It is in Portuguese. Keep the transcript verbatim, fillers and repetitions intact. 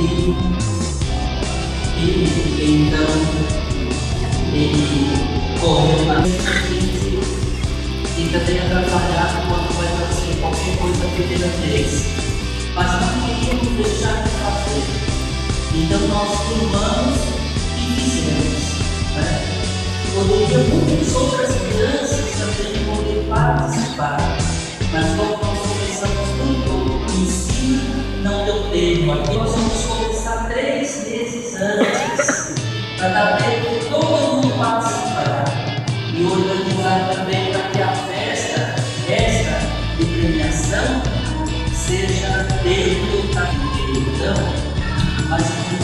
e, e então ele correu para frente e também atrapalhado quando vai fazer qualquer coisa a primeira vez. Mas não queríamos deixar de fazer. Então nós filmamos e fizemos. Né? Poderia muitas outras crianças também poder participar. Mas como nós começamos tudo, o ensino não deu tempo. Aqui nós vamos começar três meses antes, para dar tempo de todo mundo participar e organizar também para que a festa, esta de premiação, seja dentro da igreja. Então, mas